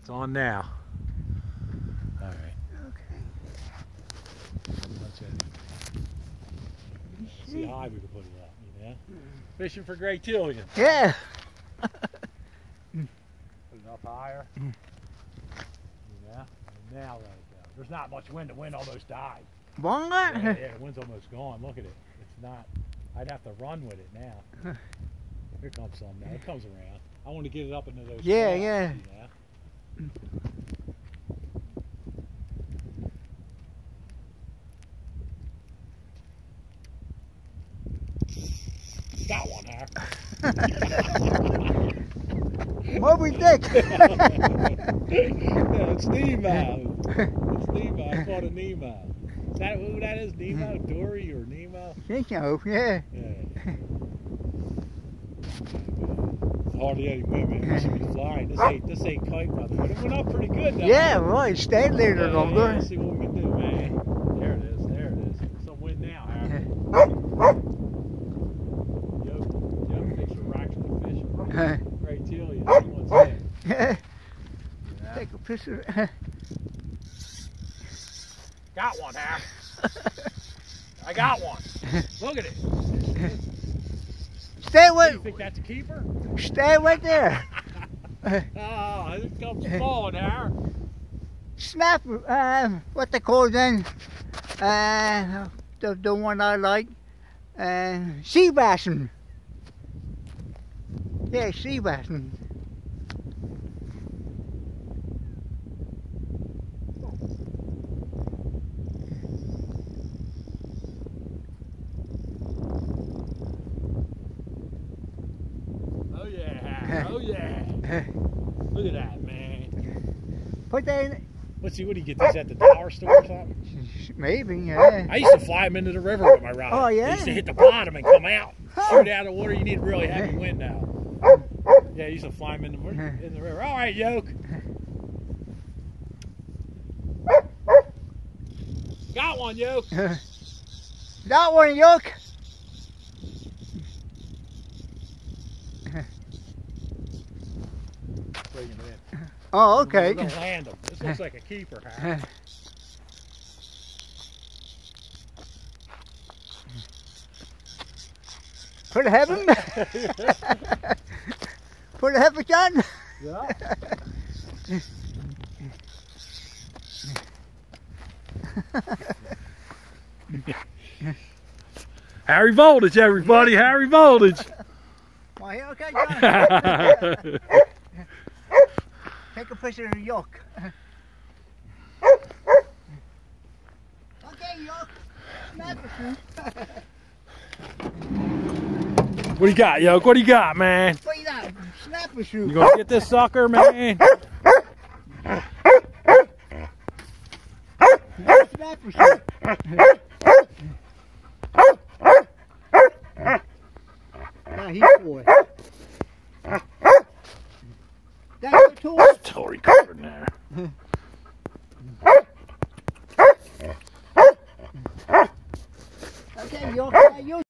It's on now. All right. Okay. See how high we can put it up, you know? Fishing for Gratilans. Yeah. Put it up higher. You know? And now let it go. There's not much wind. The wind almost died. What? Yeah, the wind's almost gone. Look at it. It's not. I'd have to run with it now. Here comes some now. It comes around. I want to get it up into those. Yeah, spots, yeah. you know? Got one, Harry. Moby Dick. Yeah, it's Nemo. It's Nemo. I caught a Nemo. Is that who that is? Nemo? Dory or Nemo? I think so, yeah. Yeah. Hardly any women. We should be flying. This ain't kite weather, but it went up pretty good though. Yeah, right. Stay there Yeah, longer. let's see what we can do, man. There it is. There it is. Some wind now, Harry. Yoke thinks we're actually fishing. Gratilans. What's that? Yeah. Yeah. Take a picture. Got one, Harry. I got one. Look at it. Stay You with. think that's a keeper? Stay right there. Oh, it comes falling, Harry. Snap. What they call then? The one I like. Sea bassing. Yeah, sea bassing. Oh yeah, Harry. Oh yeah. Look at that, man. Put that in. Let's see, what do you get these at the dollar store or something? Maybe, yeah. I used to fly them into the river with my rod. Oh, yeah? They used to hit the bottom and come out. Shoot out of the water, you need really heavy wind now. Yeah, I used to fly them in the river. All right, Yoke. Got one, Yoke. That one, Yoke. Bring him in. Oh, okay. We're gonna land him. This looks like a keeper, Harry. Put a heaven. Put a heaven, John. Yeah. Harry Voltage, everybody. Harry Voltage. Why, okay, John. Take a picture of the yoke. Okay, yoke. Snap it. What do you got, Yoke? What do you got, man? What you got? Snap a shoe. You gonna get this sucker, man? Snap a shoe. Now he's boy. That's the tool. Totally covered in there. Okay, yoke.